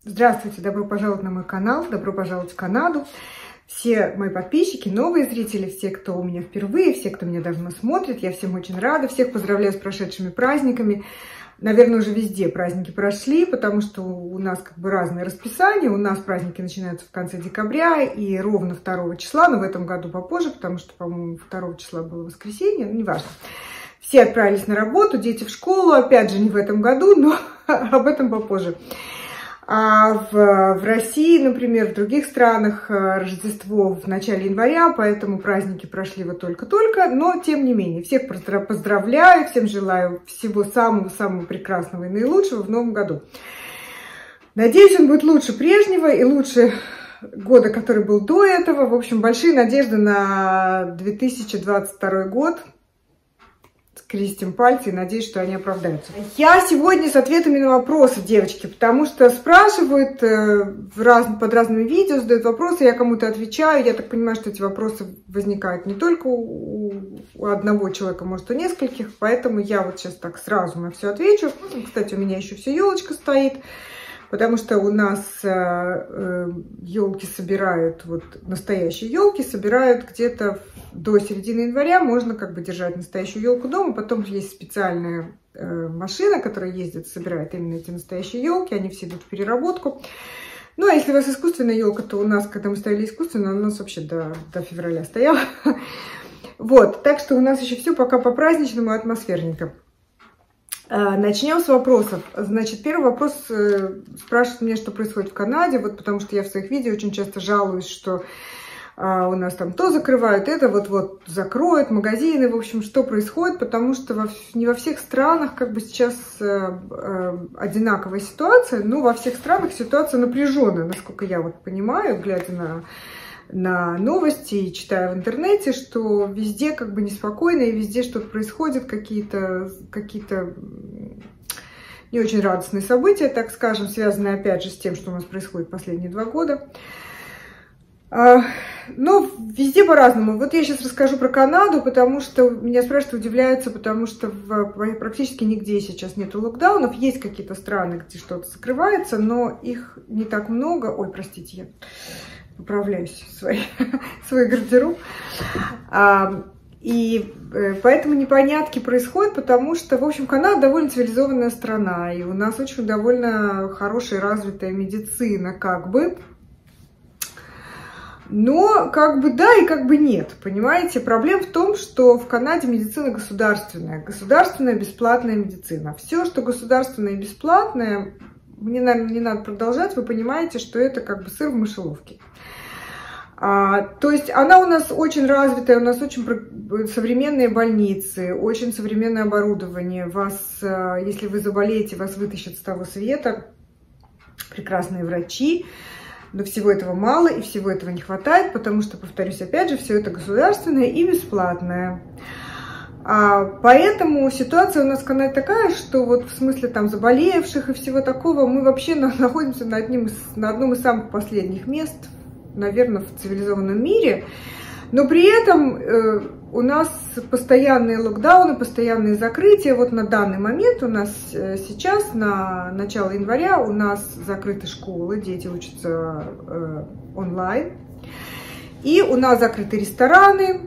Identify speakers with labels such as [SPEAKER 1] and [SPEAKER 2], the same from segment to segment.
[SPEAKER 1] Здравствуйте, добро пожаловать на мой канал, добро пожаловать в Канаду. Все мои подписчики, новые зрители, все, кто у меня впервые, все, кто меня давно смотрит, я всем очень рада, всех поздравляю с прошедшими праздниками. Наверное, уже везде праздники прошли, потому что у нас как бы разное расписание, у нас праздники начинаются в конце декабря и ровно 2 числа, но в этом году попозже, потому что, по-моему, 2 числа было воскресенье, ну, неважно. Все отправились на работу, дети в школу, опять же, не в этом году, но об этом попозже. А в России, например, в других странах Рождество в начале января, поэтому праздники прошли вот только-только, но тем не менее, всех поздравляю, всем желаю всего самого-самого прекрасного и наилучшего в новом году. Надеюсь, он будет лучше прежнего и лучше года, который был до этого. В общем, большие надежды на 2022 год. Крестим пальцы и надеюсь, что они оправдаются. Я сегодня с ответами на вопросы, девочки, потому что спрашивают под разными видео, задают вопросы, я кому-то отвечаю. Я так понимаю, что эти вопросы возникают не только у одного человека, может, у нескольких, поэтому я вот сейчас так сразу на все отвечу. Кстати, у меня еще все елочка стоит, потому что у нас елки собирают, вот настоящие елки собирают где-то до середины января. Можно как бы держать настоящую елку дома. Потом есть специальная машина, которая ездит, собирает именно эти настоящие елки. Они все идут в переработку. Ну, а если у вас искусственная елка, то у нас, когда мы ставили искусственную, у нас вообще до февраля стояла. Вот, так что у нас еще все пока по-праздничному, атмосферненько. Начнем с вопросов. Значит, первый вопрос спрашивает меня, что происходит в Канаде, вот потому что я в своих видео очень часто жалуюсь, что у нас там то закрывают, это вот закроют магазины, в общем, что происходит, потому что не во всех странах как бы сейчас одинаковая ситуация, но во всех странах ситуация напряженная, насколько я вот понимаю, глядя на новости и читаю в интернете, что везде как бы неспокойно, и везде что-то происходит, какие-то не очень радостные события, так скажем, связанные опять же с тем, что у нас происходит последние 2 года. Но везде по-разному. Вот я сейчас расскажу про Канаду, потому что меня спрашивают, удивляются, потому что практически нигде сейчас нету локдаунов. Есть какие-то страны, где что-то закрывается, но их не так много. Ой, простите, я поправляюсь свой гардероб. И поэтому непонятки происходят, потому что, в общем, Канада довольно цивилизованная страна, и у нас очень довольно хорошая развитая медицина, как бы. Но как бы да и как бы нет, понимаете? Проблема в том, что в Канаде медицина государственная бесплатная медицина. Все, что государственное и бесплатное, мне, наверное, не надо продолжать, вы понимаете, что это как бы сыр в мышеловке. То есть она у нас очень развитая, у нас очень современные больницы, очень современное оборудование. Если вы заболеете, вас вытащат с того света, прекрасные врачи. Но всего этого мало и всего этого не хватает, потому что, повторюсь, опять же, все это государственное и бесплатное. Поэтому ситуация у нас в Канаде такая, что вот в смысле там заболевших и всего такого мы вообще находимся на одном из самых последних мест, наверное, в цивилизованном мире. Но при этом у нас постоянные локдауны, постоянные закрытия. Вот на данный момент у нас сейчас, на начало января, у нас закрыты школы, дети учатся онлайн. И у нас закрыты рестораны,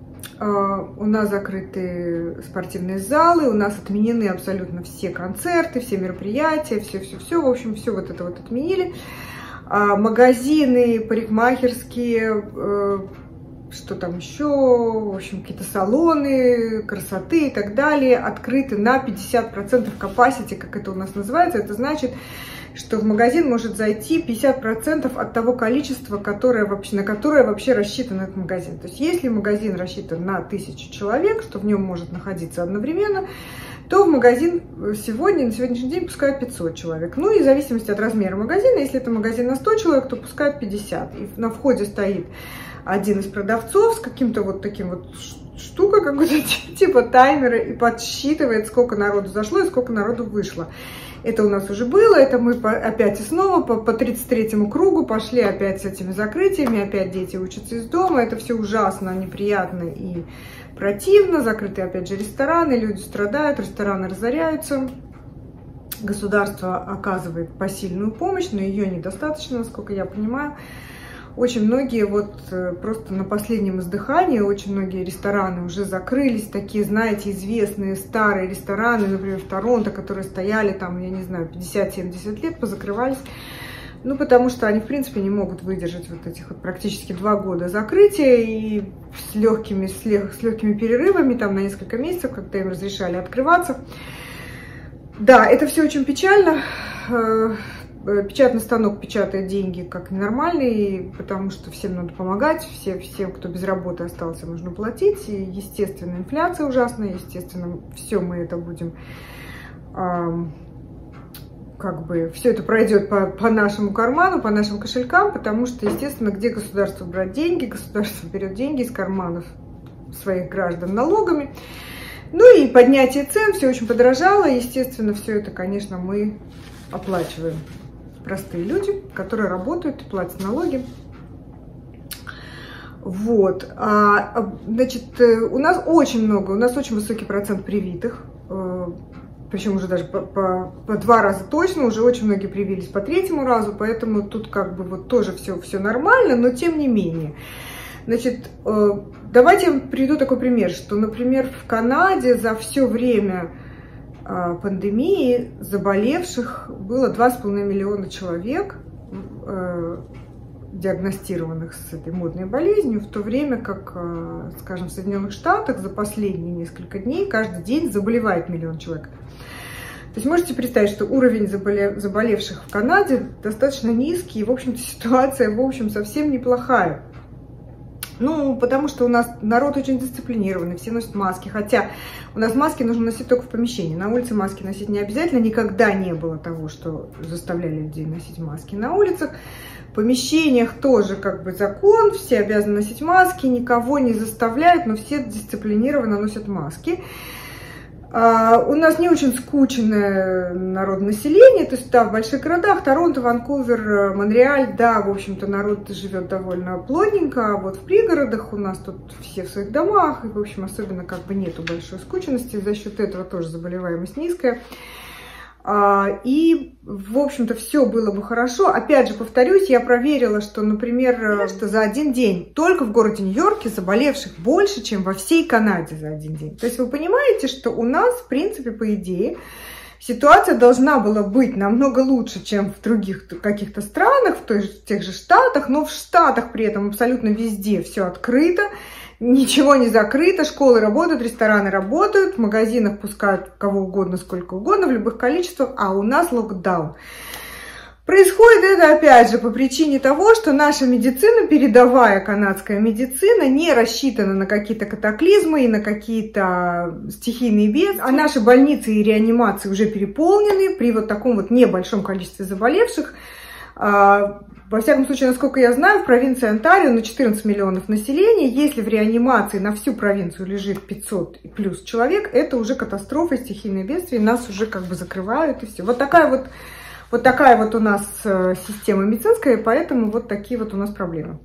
[SPEAKER 1] у нас закрыты спортивные залы, у нас отменены абсолютно все концерты, все мероприятия, все, в общем, все вот это вот отменили. Магазины, парикмахерские, что там еще, в общем, какие-то салоны красоты и так далее, открыты на 50% capacity, как это у нас называется. Это значит, что в магазин может зайти 50% от того количества, на которое вообще рассчитан этот магазин. То есть, если магазин рассчитан на 1000 человек, что в нем может находиться одновременно, то в магазин на сегодняшний день пускают 500 человек. Ну и в зависимости от размера магазина, если это магазин на 100 человек, то пускают 50. И на входе стоит один из продавцов с каким-то вот таким вот штукой, какой-то типа таймера, и подсчитывает, сколько народу зашло и сколько народу вышло. Это у нас уже было, это мы опять и снова по 33-му кругу пошли опять с этими закрытиями, опять дети учатся из дома, это все ужасно, неприятно и противно, закрыты опять же рестораны, люди страдают, рестораны разоряются. Государство оказывает посильную помощь, но ее недостаточно, насколько я понимаю. Очень многие вот просто на последнем издыхании, очень многие рестораны уже закрылись, такие, знаете, известные старые рестораны, например, в Торонто, которые стояли там, я не знаю, 50-70 лет, позакрывались. Ну, потому что они, в принципе, не могут выдержать вот этих вот практически 2 года закрытия и с легкими перерывами, там, на несколько месяцев, когда им разрешали открываться. Да, это все очень печально. Печатный станок печатает деньги как ненормальный, потому что всем надо помогать, всем, кто без работы остался, нужно платить. И, естественно, инфляция ужасная, естественно, все мы это будем, как бы, все это пройдет по нашему карману, по нашим кошелькам, потому что, естественно, где государство брать деньги? Государство берет деньги из карманов своих граждан налогами. Ну и поднятие цен, все очень подорожало, естественно, все это, конечно, мы оплачиваем. Простые люди, которые работают и платят налоги. Вот. Значит, у нас очень высокий процент привитых, причем уже даже по 2 раза точно, уже очень многие привились по 3-му разу, поэтому тут как бы вот тоже все нормально, но тем не менее. Значит, давайте я вам приведу такой пример, что, например, в Канаде за все время пандемии заболевших было 2,5 миллиона человек, диагностированных с этой модной болезнью, в то время как, скажем, в Соединенных Штатах за последние несколько дней каждый день заболевает 1 миллион человек. То есть можете представить, что уровень заболевших в Канаде достаточно низкий, и, в общем-то, ситуация, в общем, совсем неплохая. Ну, потому что у нас народ очень дисциплинированный, все носят маски, хотя у нас маски нужно носить только в помещении. На улице маски носить не обязательно, никогда не было того, что заставляли людей носить маски на улицах. В помещениях тоже как бы закон, все обязаны носить маски, никого не заставляют, но все дисциплинированно носят маски. У нас не очень скучное народонаселение, то есть, да, в больших городах, Торонто, Ванкувер, Монреаль, да, в общем-то, народ живет довольно плотненько, а вот в пригородах у нас тут все в своих домах, и, в общем, особенно как бы нету большой скученности, за счет этого тоже заболеваемость низкая. И, в общем-то, все было бы хорошо. Опять же, повторюсь, я проверила, что, например, что за один день только в городе Нью-Йорке заболевших больше, чем во всей Канаде за один день. То есть вы понимаете, что у нас, в принципе, по идее, ситуация должна была быть намного лучше, чем в других каких-то странах, в тех же Штатах, но в Штатах при этом абсолютно везде все открыто. Ничего не закрыто, школы работают, рестораны работают, в магазинах пускают кого угодно, сколько угодно, в любых количествах, а у нас локдаун. Происходит это, опять же, по причине того, что наша медицина, передовая канадская медицина, не рассчитана на какие-то катаклизмы и на какие-то стихийные бедствия, а наши больницы и реанимации уже переполнены при вот таком вот небольшом количестве заболевших. Во всяком случае, насколько я знаю, в провинции Онтарио на 14 миллионов населения, если в реанимации на всю провинцию лежит 500 и плюс человек, это уже катастрофа, стихийное бедствие, нас уже как бы закрывают и все. Вот такая вот у нас система медицинская, и поэтому вот такие вот у нас проблемы.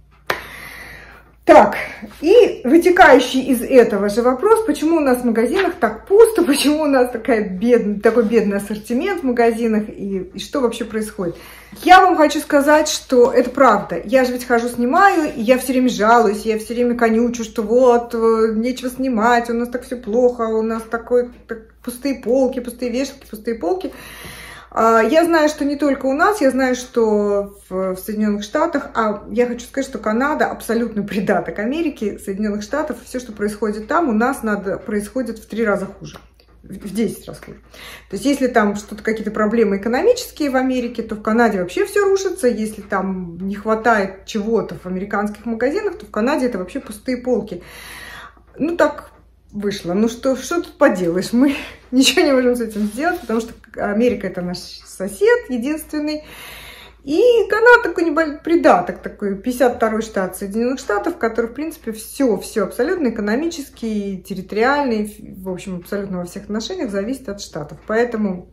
[SPEAKER 1] Так, и вытекающий из этого же вопрос, почему у нас в магазинах так пусто, почему у нас такой бедный ассортимент в магазинах и что вообще происходит. Я вам хочу сказать, что это правда. Я же ведь хожу, снимаю, и я все время жалуюсь, я все время конючу, что вот, нечего снимать, у нас так все плохо, у нас пустые полки, пустые вешалки, пустые полки. Я знаю, что не только у нас, я знаю, что в Соединенных Штатах, а я хочу сказать, что Канада абсолютно придаток Америки, Соединенных Штатов, все, что происходит там, у нас происходит в 3 раза хуже, в 10 раз хуже. То есть, если там что-то, какие-то проблемы экономические в Америке, то в Канаде вообще все рушится, если там не хватает чего-то в американских магазинах, то в Канаде это вообще пустые полки. Ну, так вышло. Ну, что тут поделаешь, мы ничего не можем с этим сделать, потому что Америка — это наш сосед единственный. И Канада такой небольшой придаток, такой 52-й штат Соединенных Штатов, который, в принципе, все абсолютно экономический, территориальный, в общем, абсолютно во всех отношениях зависит от штатов. Поэтому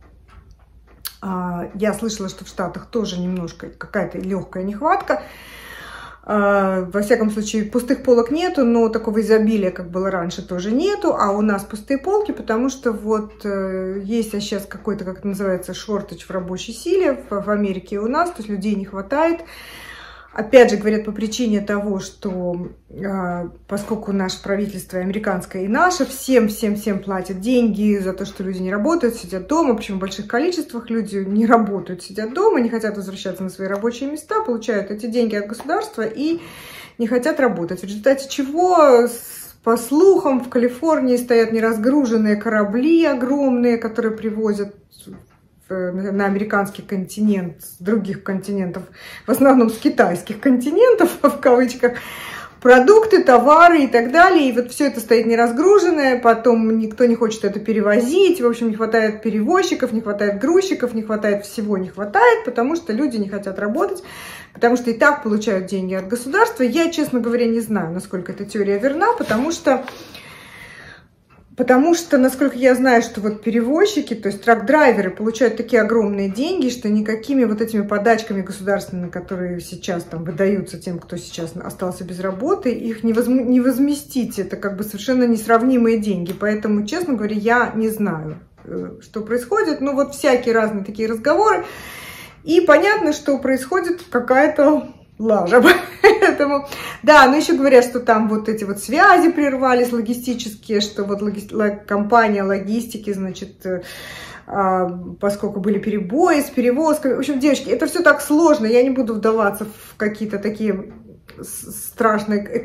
[SPEAKER 1] я слышала, что в Штатах тоже немножко какая-то легкая нехватка. Во всяком случае, пустых полок нету, но такого изобилия, как было раньше, тоже нету. А у нас пустые полки, потому что вот есть сейчас какой-то, как это называется, шортидж в рабочей силе в Америке и у нас, то есть людей не хватает. Опять же, говорят, по причине того, что поскольку наше правительство американское и наше, всем платят деньги за то, что люди не работают, сидят дома, причем в больших количествах люди не работают, сидят дома, не хотят возвращаться на свои рабочие места, получают эти деньги от государства и не хотят работать. В результате чего, по слухам, в Калифорнии стоят неразгруженные корабли огромные, которые привозят на американский континент, с других континентов, в основном с китайских континентов, в кавычках, продукты, товары и так далее. И вот все это стоит неразгруженное, потом никто не хочет это перевозить, в общем, не хватает перевозчиков, не хватает грузчиков, не хватает всего, не хватает, потому что люди не хотят работать, потому что и так получают деньги от государства. Я, честно говоря, не знаю, насколько эта теория верна, потому что, насколько я знаю, что вот перевозчики, то есть трак-драйверы получают такие огромные деньги, что никакими вот этими подачками государственными, которые сейчас там выдаются тем, кто сейчас остался без работы, их не возместить. Это как бы совершенно несравнимые деньги. Поэтому, честно говоря, я не знаю, что происходит. Ну вот всякие разные такие разговоры. И понятно, что происходит какая-то лажа. Поэтому, да, но еще говорят, что там вот эти вот связи прервались логистические, что вот компания логистики, значит, поскольку были перебои с перевозками. В общем, девочки, это все так сложно, я не буду вдаваться в какие-то такие страшные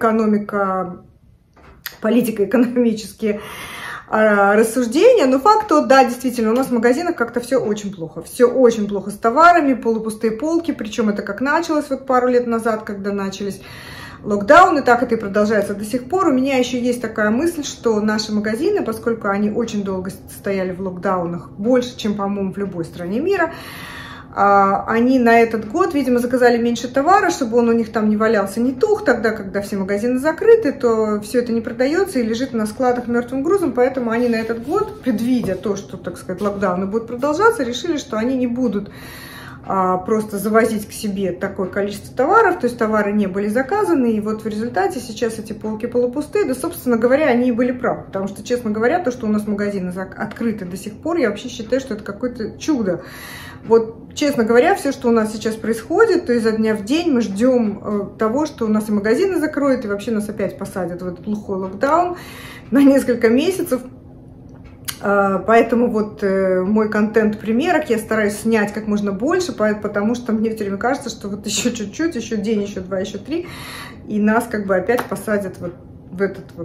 [SPEAKER 1] политико-экономические рассуждения, но факт тот, да, действительно, у нас в магазинах как-то все очень плохо с товарами, полупустые полки, причем это как началось вот пару лет назад, когда начались локдауны, так это и продолжается до сих пор. У меня еще есть такая мысль, что наши магазины, поскольку они очень долго стояли в локдаунах, больше, чем, по-моему, в любой стране мира, они на этот год, видимо, заказали меньше товара, чтобы он у них там не валялся, не тух. Тогда, когда все магазины закрыты, то все это не продается и лежит на складах мертвым грузом. Поэтому они на этот год, предвидя то, что, так сказать, локдауны будут продолжаться, решили, что они не будут просто завозить к себе такое количество товаров, то есть товары не были заказаны, и вот в результате сейчас эти полки полупустые, да, собственно говоря, они и были правы, потому что, честно говоря, то, что у нас магазины открыты до сих пор, я вообще считаю, что это какое-то чудо. Вот, честно говоря, все, что у нас сейчас происходит, то изо дня в день мы ждем того, что у нас и магазины закроют, и вообще нас опять посадят в этот глухой локдаун на несколько месяцев. Поэтому вот мой контент примерок я стараюсь снять как можно больше, потому что мне все время кажется, что вот еще чуть-чуть, еще день, еще два, еще три, и нас как бы опять посадят вот в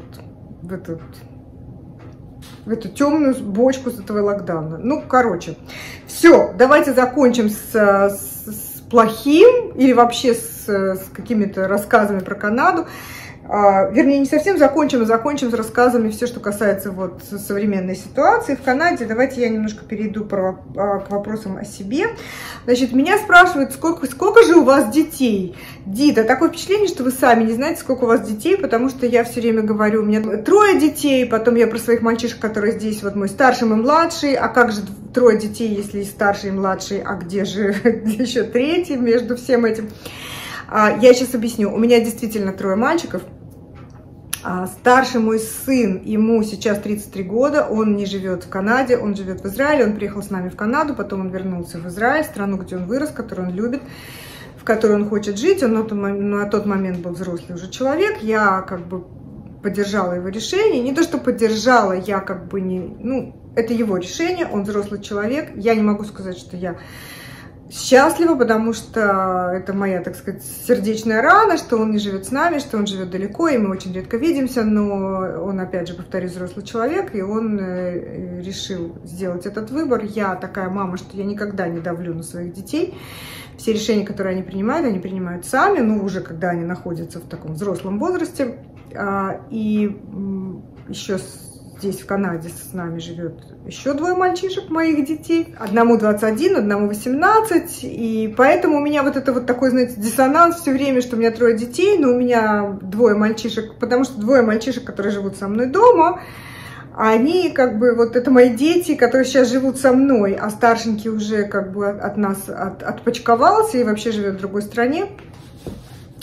[SPEAKER 1] эту темную бочку с этого локдауна. Ну, короче, все, давайте закончим с плохим или вообще с какими-то рассказами про Канаду. Вернее, не совсем закончим с рассказами все, что касается вот современной ситуации в Канаде. Давайте я немножко перейду к вопросам о себе. Значит, меня спрашивают, сколько же у вас детей? Дита, такое впечатление, что вы сами не знаете, сколько у вас детей, потому что я все время говорю, у меня 3 детей, потом я про своих мальчишек, которые здесь, вот мой старший и младший, а как же 3 детей, если и старший, и младший, а где же еще 3 между всем этим? Я сейчас объясню. У меня действительно 3 мальчиков. Старший мой сын, ему сейчас 33 года, он не живет в Канаде, он живет в Израиле, он приехал с нами в Канаду, потом он вернулся в Израиль, страну, где он вырос, которую он любит, в которой он хочет жить. Он на тот момент был взрослый уже человек, я как бы поддержала его решение, не то, что поддержала, я как бы не, ну, это его решение, он взрослый человек, я не могу сказать, что я счастлива, потому что это моя, так сказать, сердечная рана, что он не живет с нами, что он живет далеко, и мы очень редко видимся, но он, опять же, повторюсь, взрослый человек, и он решил сделать этот выбор. Я такая мама, что я никогда не давлю на своих детей. Все решения, которые они принимают сами, ну, уже когда они находятся в таком взрослом возрасте. И еще здесь, в Канаде, с нами живет еще 2 мальчишек, моих детей. Одному 21, одному 18. И поэтому у меня вот это вот такой, знаете, диссонанс все время, что у меня 3 детей, но у меня 2 мальчишек, потому что 2 мальчишек, которые живут со мной дома, они как бы, вот это мои дети, которые сейчас живут со мной, а старшенький уже как бы от нас отпочковался и вообще живет в другой стране.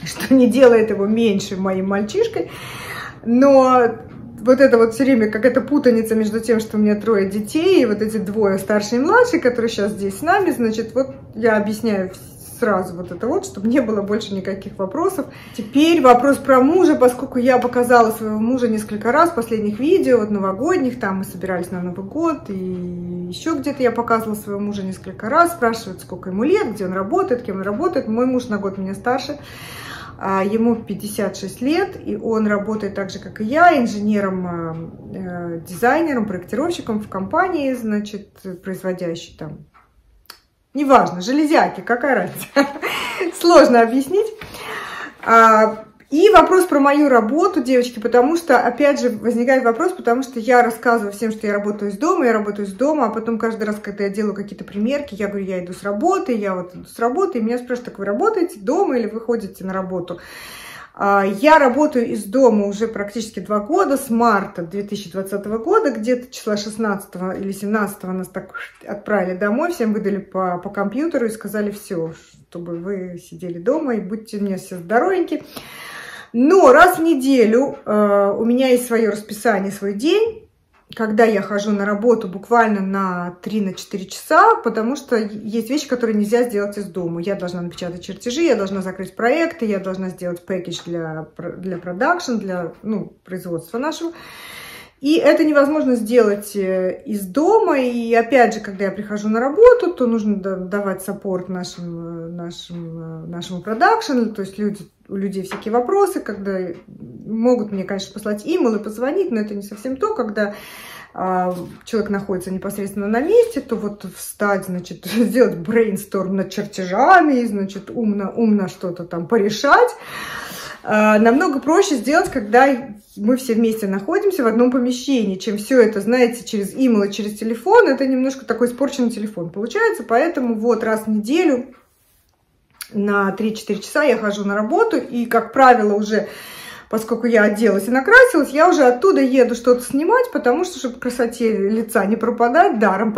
[SPEAKER 1] что не делает его меньше моим мальчишкой. Но вот это вот все время какая-то путаница между тем, что у меня 3 детей, и вот эти 2 старший и младший, которые сейчас здесь с нами, значит, вот я объясняю сразу вот это вот, чтобы не было больше никаких вопросов. Теперь вопрос про мужа, поскольку я показала своего мужа несколько раз в последних видео, вот новогодних, там мы собирались на Новый год, и еще где-то я показывала своего мужа несколько раз, спрашивают, сколько ему лет, где он работает, кем он работает. Мой муж на год меня старше, ему 56 лет, и он работает так же, как и я, инженером, дизайнером, проектировщиком в компании, значит, производящей там, неважно, железяки, какая разница, сложно объяснить. И вопрос про мою работу, девочки, потому что, опять же, возникает вопрос, потому что я рассказываю всем, что я работаю из дома, а потом каждый раз, когда я делаю какие-то примерки, я говорю, я иду с работы, и меня спрашивают, так вы работаете дома или вы ходите на работу? Я работаю из дома уже практически 2 года, с марта 2020 года, где-то числа 16 или 17 нас так отправили домой, всем выдали по компьютеру и сказали, все, чтобы вы сидели дома и будьте мне все здоровенькие. Но раз в неделю у меня есть свое расписание, свой день, когда я хожу на работу буквально на 3-4 часа, потому что есть вещи, которые нельзя сделать из дома. Я должна напечатать чертежи, я должна закрыть проекты, я должна сделать пэкэдж для продакшн, для производства нашего. И это невозможно сделать из дома. И опять же, когда я прихожу на работу, то нужно давать саппорт нашему продакшну. То есть у людей всякие вопросы, когда могут мне, конечно, послать имейл и позвонить, но это не совсем то, когда человек находится непосредственно на месте, то вот встать, значит, сделать брейнсторм над чертежами, значит, умно что-то там порешать. Намного проще сделать, когда мы все вместе находимся в одном помещении, чем все это, знаете, через имейл и через телефон. Это немножко такой испорченный телефон получается, поэтому вот раз в неделю на 3-4 часа я хожу на работу, и, как правило, уже, поскольку я оделась и накрасилась, я уже оттуда еду что-то снимать, потому что, чтобы красоте лица не пропадать даром,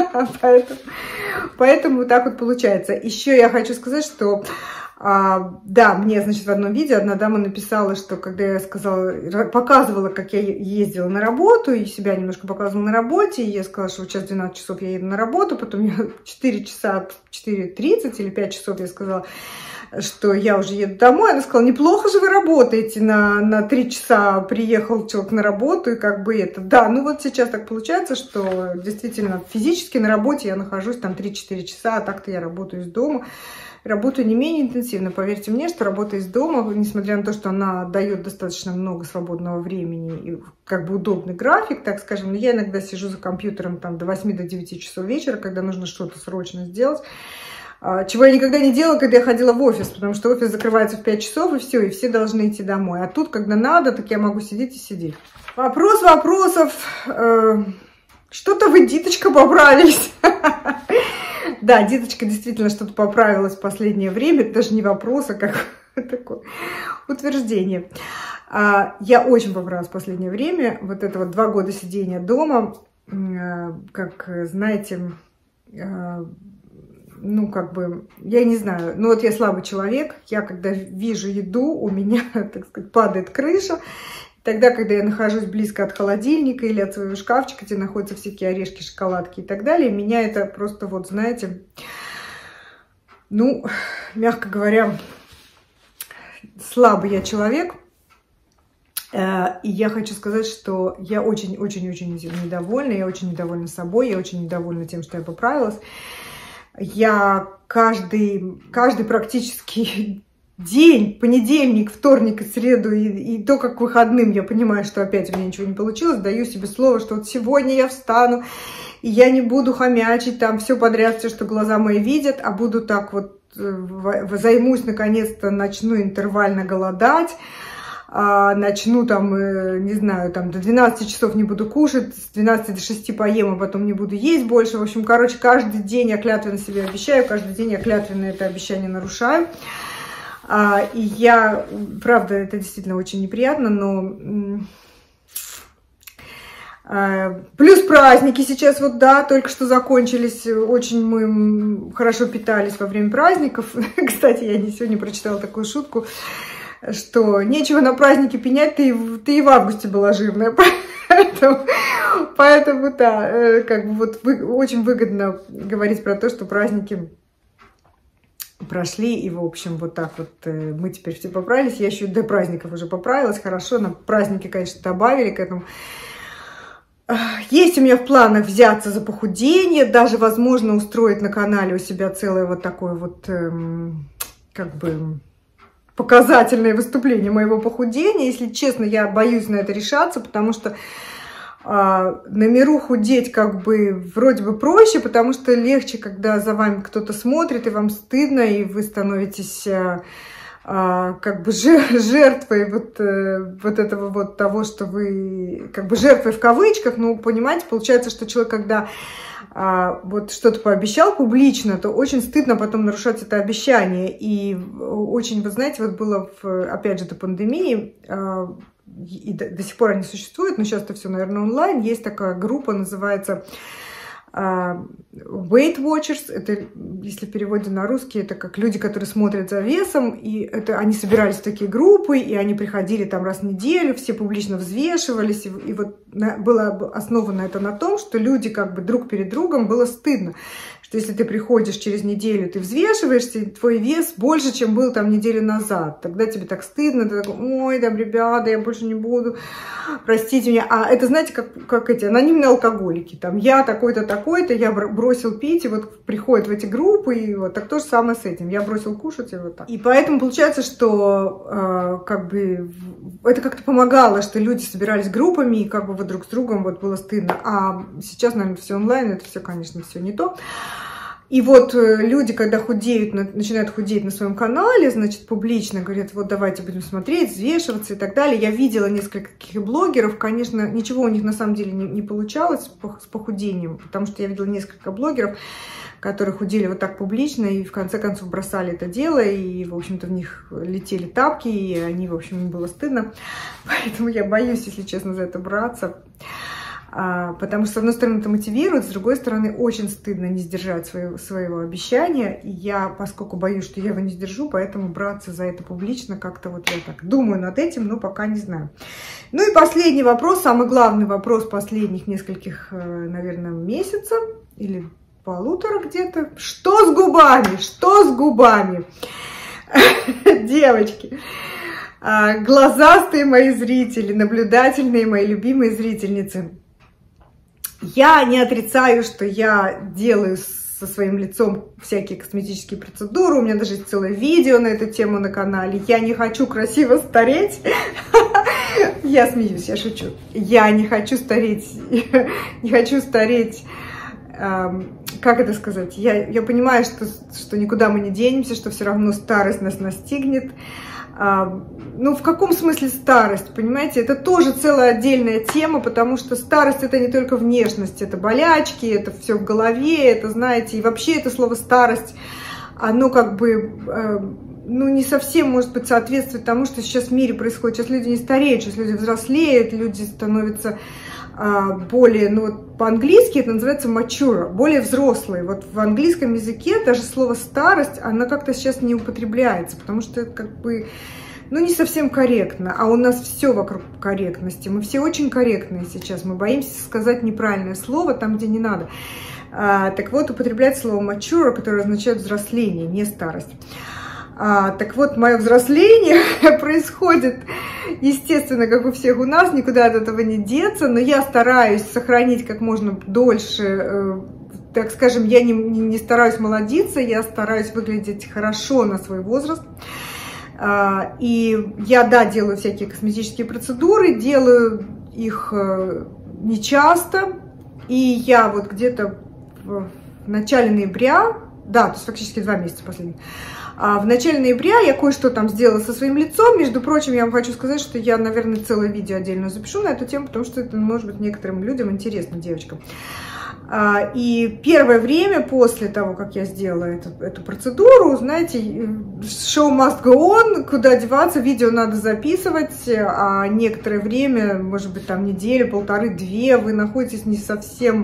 [SPEAKER 1] поэтому вот так вот получается. Еще я хочу сказать, что да, мне, значит, в одном видео одна дама написала, что когда я показывала, как я ездила на работу, и себя немножко показывала на работе, и я сказала, что вот сейчас 12 часов я еду на работу, потом я 4 часа, 4:30 или 5 часов я сказала, что я уже еду домой. Она сказала, неплохо же вы работаете, на 3 часа приехал человек на работу, и как бы это. Да, ну вот сейчас так получается, что действительно физически на работе я нахожусь там 3-4 часа, а так-то я работаю из дома. Работаю не менее интенсивно. Поверьте мне, что работа из дома, несмотря на то, что она дает достаточно много свободного времени и как бы удобный график, так скажем, но я иногда сижу за компьютером там до 8-9 часов вечера, когда нужно что-то срочно сделать. Чего я никогда не делала, когда я ходила в офис, потому что офис закрывается в 5 часов, и все должны идти домой. А тут, когда надо, так я могу сидеть и сидеть. Вопрос вопросов. Что-то вы, Диточка, поправились. Да, Диточка действительно что-то поправилась в последнее время. Это даже не вопрос, а как такое утверждение. Я очень поправилась в последнее время. Вот это вот 2 года сидения дома, как, знаете, ну, как бы, я не знаю, ну, вот я слабый человек. Я, когда вижу еду, у меня, так сказать, падает крыша. Тогда, когда я нахожусь близко от холодильника или от своего шкафчика, где находятся всякие орешки, шоколадки и так далее, меня это просто, вот, знаете, ну, мягко говоря, слабый я человек. И я хочу сказать, что я очень-очень-очень недовольна. Я очень недовольна собой, я очень недовольна тем, что я поправилась. Я каждый практически день, понедельник, вторник и среду, и то, как к выходным я понимаю, что опять у меня ничего не получилось, даю себе слово, что вот сегодня я встану, и я не буду хомячить там все подряд, все, что глаза мои видят, а буду так вот, займусь наконец-то, начну интервально голодать, начну там, не знаю, там до 12 часов не буду кушать, с 12 до 6 поем, а потом не буду есть больше. В общем, короче, каждый день я клятвенно себе обещаю, каждый день я клятвенно это обещание нарушаю. И я, правда, это действительно очень неприятно, но Плюс праздники сейчас вот, да, только что закончились. Очень мы хорошо питались во время праздников. Кстати, я сегодня прочитала такую шутку, что нечего на праздники пенять, ты и в августе была жирная. Поэтому да, как бы вот очень выгодно говорить про то, что праздники прошли, и, в общем, вот так вот мы теперь все поправились. Я еще до праздников уже поправилась, хорошо, на праздники, конечно, добавили к этому. Есть у меня в планах взяться за похудение, даже, возможно, устроить на канале у себя целое вот такое вот, как бы, показательное выступление моего похудения. Если честно, я боюсь на это решаться, потому что на миру худеть как бы вроде бы проще, потому что легче, когда за вами кто-то смотрит, и вам стыдно, и вы становитесь как бы жертвой вот этого вот того, что вы как бы жертвой в кавычках. Ну, понимаете, получается, что человек, когда вот что-то пообещал публично, то очень стыдно потом нарушать это обещание. И очень, вы знаете, вот было, опять же, до пандемии, и до сих пор они существуют, но сейчас это все, наверное, онлайн. Есть такая группа, называется Weight Watchers. Это, если в переводе на русский, это как люди, которые смотрят за весом. И это они собирались в такие группы, и они приходили там раз в неделю, все публично взвешивались. И вот было основано это на том, что люди как бы друг перед другом было стыдно. Что если ты приходишь через неделю, ты взвешиваешься, и твой вес больше, чем был там неделю назад. Тогда тебе так стыдно, ты такой: ой, да, ребята, я больше не буду, простите меня. А это, знаете, как эти анонимные алкоголики. Там я такой-то, такой-то, я бросил пить, и вот приходят в эти группы, и вот так то же самое с этим. Я бросил кушать, и вот так. И поэтому получается, что как бы это как-то помогало, что люди собирались группами, и как бы вот друг с другом вот было стыдно. А сейчас, наверное, все онлайн, это все, конечно, все не то. И вот люди, когда худеют, начинают худеть на своем канале, значит, публично говорят: вот давайте будем смотреть, взвешиваться и так далее. Я видела несколько таких блогеров, конечно, ничего у них на самом деле не получалось с похудением, потому что я видела несколько блогеров, которые худели вот так публично и в конце концов бросали это дело, и, в общем-то, в них летели тапки, и они, в общем, им было стыдно. Поэтому я боюсь, если честно, за это браться. Потому что, с одной стороны, это мотивирует, с другой стороны, очень стыдно не сдержать своего обещания. И я, поскольку боюсь, что я его не сдержу, поэтому браться за это публично как-то вот я так думаю над этим, но пока не знаю. Ну и последний вопрос, самый главный вопрос последних нескольких, наверное, месяцев или полутора где-то. Что с губами? Что с губами? Девочки. Глазастые мои зрители, наблюдательные мои любимые зрительницы. Я не отрицаю, что я делаю со своим лицом всякие косметические процедуры. У меня даже есть целое видео на эту тему на канале. Я не хочу красиво стареть. Я смеюсь, я шучу. Я не хочу стареть. Не хочу стареть. Как это сказать? Я понимаю, что никуда мы не денемся, что все равно старость нас настигнет. Ну, в каком смысле старость, понимаете? Это тоже целая отдельная тема, потому что старость — это не только внешность, это болячки, это все в голове, это, знаете, и вообще это слово «старость», оно как бы, ну, не совсем, может быть, соответствует тому, что сейчас в мире происходит. Сейчас люди не стареют, сейчас люди взрослеют, люди становятся более, ну, вот по-английски это называется mature, более взрослые. Вот в английском языке даже слово «старость», оно как-то сейчас не употребляется, потому что это как бы, ну, не совсем корректно. А у нас все вокруг корректности. Мы все очень корректные сейчас. Мы боимся сказать неправильное слово там, где не надо. Так вот, употребляется слово mature, которое означает взросление, не старость. Так вот, мое взросление происходит, естественно, как у всех у нас, никуда от этого не деться, но я стараюсь сохранить как можно дольше, так скажем, я не стараюсь молодиться, я стараюсь выглядеть хорошо на свой возраст. И я, да, делаю всякие косметические процедуры, делаю их нечасто, и я вот где-то в начале ноября, да, то есть фактически 2 месяца последних, в начале ноября я кое-что там сделала со своим лицом. Между прочим, я вам хочу сказать, что я, наверное, целое видео отдельно запишу на эту тему, потому что это может быть некоторым людям интересно, девочкам. И первое время после того, как я сделала эту процедуру, знаете, show must go on, куда деваться, видео надо записывать, а некоторое время, может быть, там неделю, полторы-две, вы находитесь не совсем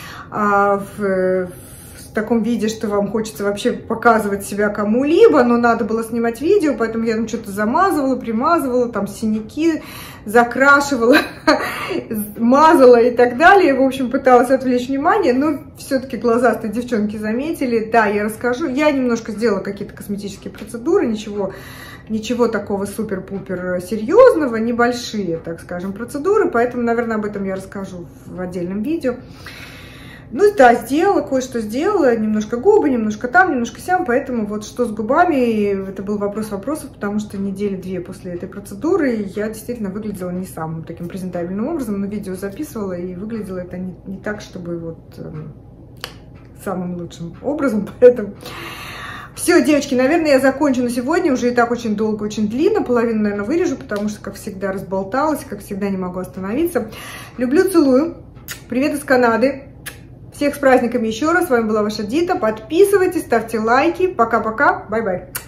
[SPEAKER 1] в таком виде, что вам хочется вообще показывать себя кому-либо, но надо было снимать видео, поэтому я там что-то замазывала, примазывала, там синяки закрашивала, мазала и так далее. В общем, пыталась отвлечь внимание, но все-таки глазастые девчонки заметили. Да, я расскажу. Я немножко сделала какие-то косметические процедуры, ничего такого супер-пупер серьезного, небольшие, так скажем, процедуры, поэтому, наверное, об этом я расскажу в отдельном видео. Ну да, сделала, кое-что сделала, немножко губы, немножко там, немножко сям, поэтому вот что с губами, это был вопрос вопросов, потому что недели-две после этой процедуры я действительно выглядела не самым таким презентабельным образом, но видео записывала, и выглядело это не так, чтобы вот самым лучшим образом, поэтому... Все, девочки, наверное, я закончу на сегодня, уже и так очень долго, очень длинно, половину, наверное, вырежу, потому что, как всегда, разболталась, как всегда, не могу остановиться. Люблю, целую, привет из Канады. Всех с праздниками еще раз. С вами была ваша Дита. Подписывайтесь, ставьте лайки. Пока-пока. Бай-бай.